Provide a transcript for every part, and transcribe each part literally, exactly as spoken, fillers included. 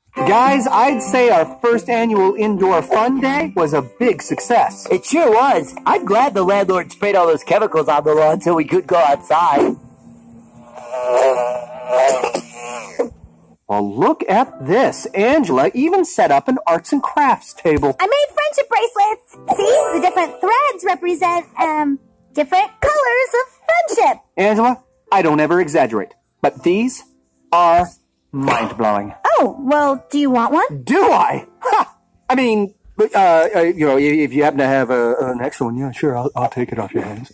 Guys, I'd say our first annual indoor fun day was a big success. It sure was. I'm glad the landlord sprayed all those chemicals on the lawn so we could go outside. Well, look at this. Angela even set up an arts and crafts table. I made friendship bracelets. See, the different threads represent, um, different colors of friendship. Angela, I don't ever exaggerate, but these are mind-blowing. Oh, well, do you want one? Do I? Ha! I mean, uh, uh, you know, if you happen to have a, an extra one, yeah, sure, I'll, I'll take it off your hands.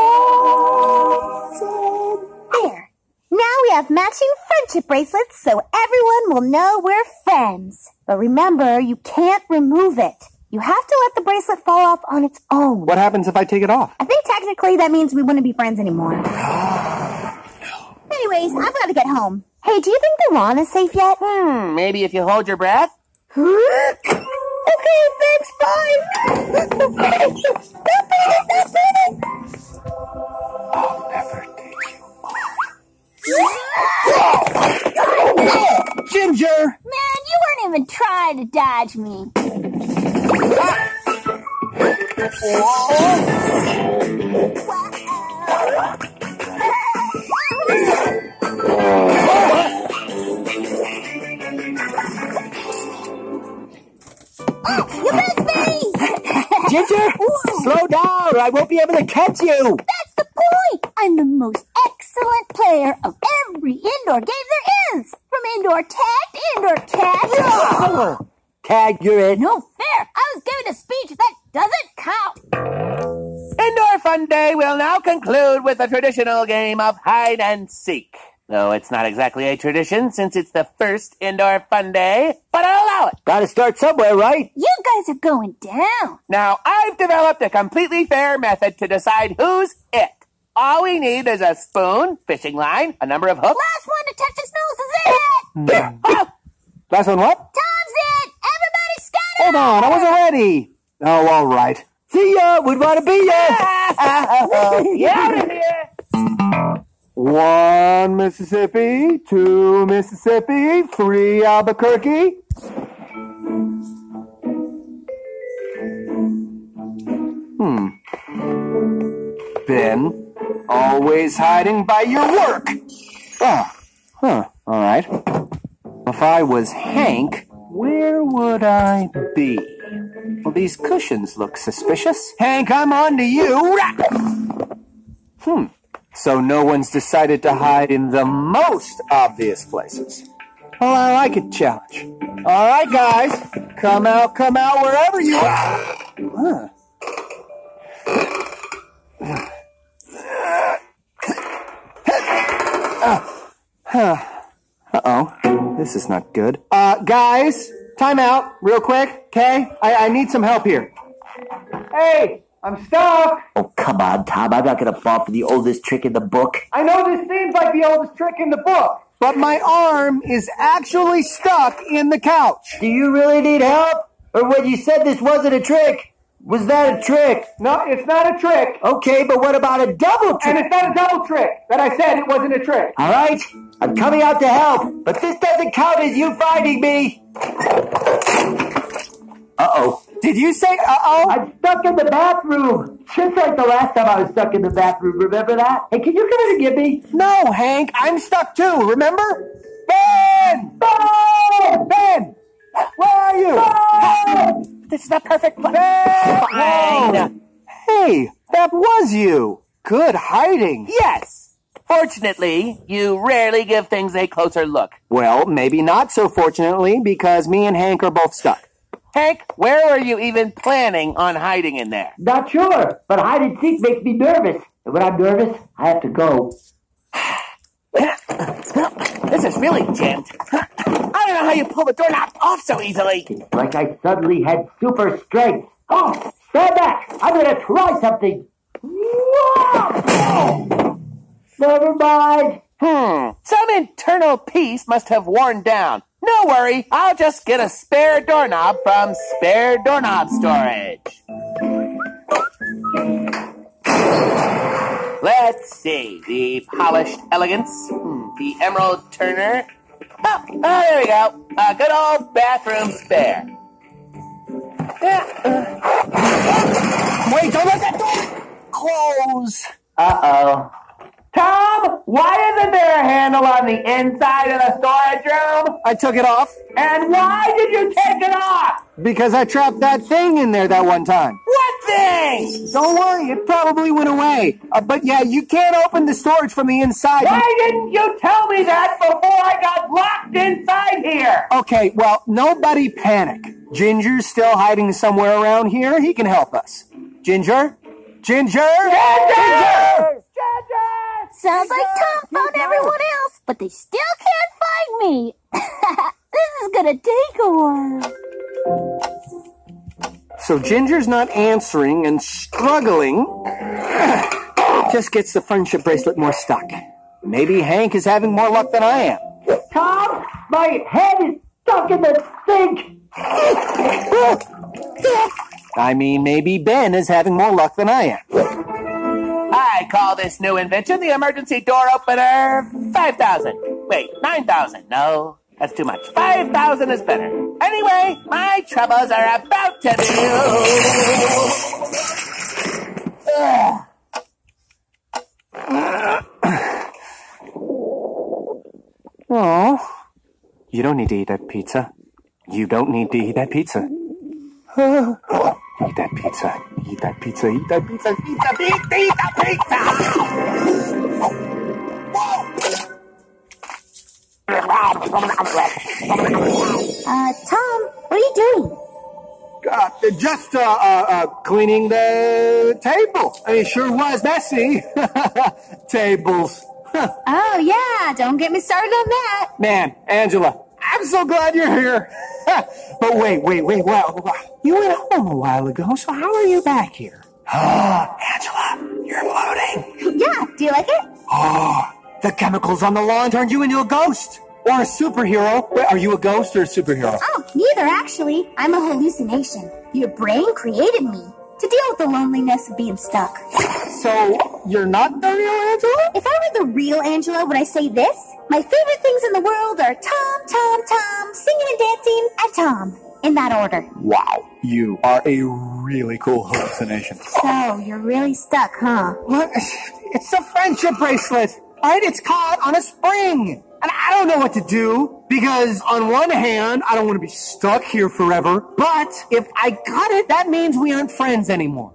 There. Now we have matching friendship bracelets so everyone will know we're friends. But remember, you can't remove it. You have to let the bracelet fall off on its own. What happens if I take it off? I think technically that means we wouldn't be friends anymore. Anyways, I've got to get home. Hey, do you think the lawn is safe yet? Hmm, maybe if you hold your breath? Okay, thanks, bye. I'll never take you on. Ginger! Man, you weren't even trying to dodge me. Oh, you missed me! Ginger, slow down or I won't be able to catch you. That's the point! I'm the most excellent player of every indoor game there is! From indoor tag to indoor catch. Oh, tag, you're in. No fair! I was giving a speech that doesn't count! Indoor Fun Day will now conclude with the traditional game of hide and seek. Though it's not exactly a tradition since it's the first Indoor Fun Day, but I'll allow it. Gotta start somewhere, right? You guys are going down. Now, I've developed a completely fair method to decide who's it. All we need is a spoon, fishing line, a number of hooks. Last one to touch his nose is it! There. Oh, Last one what? Tom's it! Everybody scatter! Hold on, I wasn't ready. Oh, all right. see ya, would want to be ya. Get out of here. One Mississippi, two Mississippi, three Albuquerque. Hmm. Ben, always hiding by your work. Oh, huh, all right. If I was Hank, where would I be? Well, these cushions look suspicious. Hank, I'm on to you. Hmm. So no one's decided to hide in the most obvious places. Well, I like a challenge. All right, guys. Come out, come out wherever you are. Huh. Uh-oh. This is not good. Uh, guys, time out real quick, okay? I, I need some help here. Hey, I'm stuck. Oh, come on, Tom. I'm not going to fall for the oldest trick in the book. I know this seems like the oldest trick in the book, but my arm is actually stuck in the couch. Do you really need help? Or when you said this wasn't a trick, was that a trick? No, it's not a trick. Okay, but what about a double trick? And it's not a double trick. That I said it wasn't a trick. All right, I'm coming out to help, but this doesn't count as you finding me. Uh-oh. Did you say uh-oh? I'm stuck in the bathroom. Just like the last time I was stuck in the bathroom. Remember that? Hey, can you come in and get me? No, Hank. I'm stuck too. Remember? Ben! Ben! Ben! Where are you? Ben! This is the perfect place. Ben! Fine. Hey, that was you. Good hiding. Yes. Fortunately, you rarely give things a closer look. Well, maybe not so fortunately, because me and Hank are both stuck. Hank, where are you even planning on hiding in there? Not sure, but hide and seek makes me nervous. And when I'm nervous, I have to go. This is really jammed. I don't know how you pull the doorknob off so easily. It's like I suddenly had super strength. Oh, stand back. I'm going to try something. Whoa! Never mind. Hmm. Some internal peace must have worn down. No worry, I'll just get a spare doorknob from Spare Doorknob Storage. Let's see. The Polished Elegance, hmm, the Emerald Turner, Oh, oh, there we go. A good old bathroom spare. Wait, don't let that door close. Uh-oh. Tom, why isn't there a handle on the inside of the storage room? I took it off And why did you take it off? because I trapped that thing in there that one time. What thing? Don't worry, it probably went away. Uh, but yeah, you can't open the storage from the inside. Why didn't you tell me that before I got locked inside here? Okay, well, nobody panic. Ginger's still hiding somewhere around here. He can help us. Ginger? Ginger? Ginger! Sounds like Tom found everyone else, but they still can't find me. This is gonna take a while. So Ginger's not answering and struggling. Just gets the friendship bracelet more stuck. Maybe Hank is having more luck than I am. Tom, my head is stuck in the sink. I mean, maybe Ben is having more luck than I am. I call this new invention the emergency door opener five thousand. Wait, nine thousand. No, that's too much. five thousand is better. Anyway, my troubles are about to be over. Oh, you don't need to eat that pizza. You don't need to eat that pizza. Eat that pizza. Eat that pizza. Eat that pizza. Eat that pizza. Eat that pizza. Uh, Tom, what are you doing? Uh, just uh, uh, uh, cleaning the table. I mean, it sure was messy. Tables. Oh, yeah, don't get me started on that. Man, Angela, I'm so glad you're here. But wait, wait, wait, well, you went home a while ago, so how are you back here? Oh, Angela, you're floating. Yeah, do you like it? Oh, the chemicals on the lawn turned you into a ghost. Or a superhero. Wait, are you a ghost or a superhero? Oh, neither, actually. I'm a hallucination. Your brain created me to deal with the loneliness of being stuck. So, you're not the real Angela? If I were the real Angela, would I say this? My favorite things in the world are Tom, Tom, Tom, singing and dancing, and Tom. In that order. Wow, you are a really cool hallucination. So, you're really stuck, huh? What? It's a friendship bracelet, right? It's caught on a spring. And I don't know what to do, because on one hand, I don't want to be stuck here forever, but if I got it, that means we aren't friends anymore.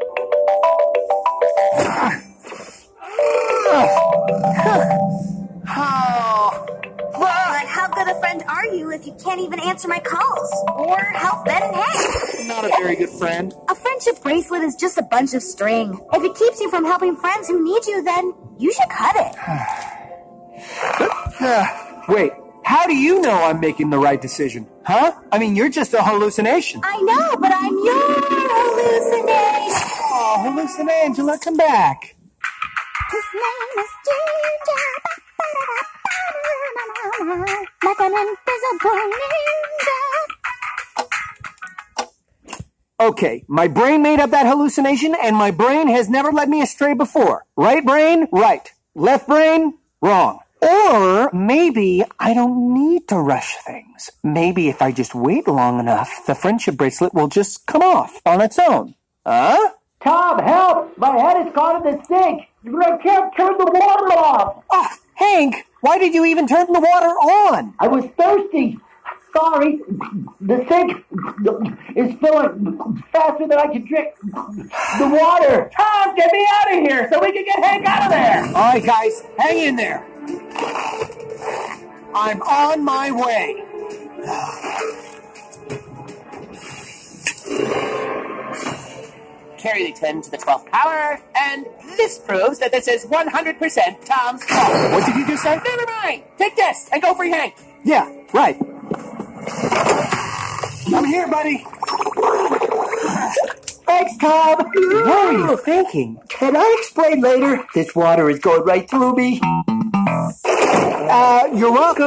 Oh. But how good a friend are you if you can't even answer my calls? Or help Ben and Hank? Not a very good friend. A friendship bracelet is just a bunch of string. If it keeps you from helping friends who need you, then you should cut it. Wait, how do you know I'm making the right decision? Huh? I mean, you're just a hallucination. I know, but I'm your hallucination. Oh, hallucinate, Angela, come back. His name is Ginger. Like an invisible ninja. Okay, my brain made up that hallucination, and my brain has never led me astray before. Right brain, right. Left brain, wrong. Or maybe I don't need to rush things. Maybe if I just wait long enough, the friendship bracelet will just come off on its own. Huh? Tom, help! My head is caught in the sink. I can't turn the water off. Oh, Hank, why did you even turn the water on? I was thirsty. Sorry. The sink is filling faster than I can drink the water. Tom, get me out of here so we can get Hank out of there. All right, guys, hang in there. I'm on my way. Carry the ten to the twelfth power, and this proves that this is one hundred percent Tom's fault. What did you just say? Never mind. Take this and go free Hank. Yeah, right. I'm here, buddy. Thanks, Tom. What are you thinking? Can I explain later? This water is going right through me. Uh, you're welcome.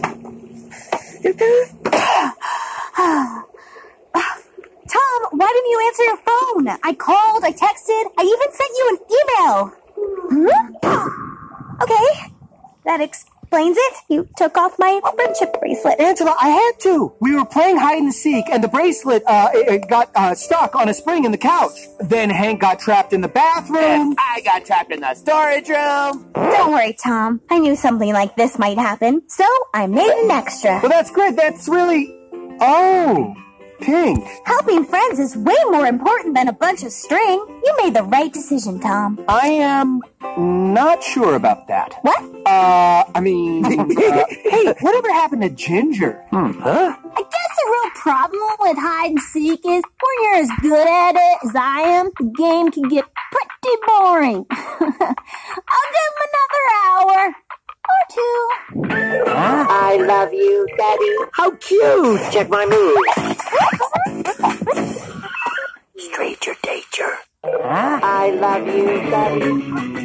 Tom, why didn't you answer your phone? I called, I texted, I even sent you an email. Hmm? Okay, that explains explains it. You took off my friendship bracelet. Angela, I had to. We were playing hide and seek, and the bracelet uh, it, it got uh, stuck on a spring in the couch. Then Hank got trapped in the bathroom. I got trapped in the storage room. Don't worry, Tom. I knew something like this might happen, so I made an extra. Well, that's good. That's really... Oh, Pink. Helping friends is way more important than a bunch of string. You made the right decision, Tom. I am not sure about that. What? Uh, I mean... uh, hey, whatever happened to Ginger? Hmm, huh? I guess the real problem with hide and seek is when you're as good at it as I am, the game can get pretty boring. I'll give him another hour. Or two. Huh? I love you, Daddy. How cute! Check my moves. Stranger danger. Huh? I love you, Daddy.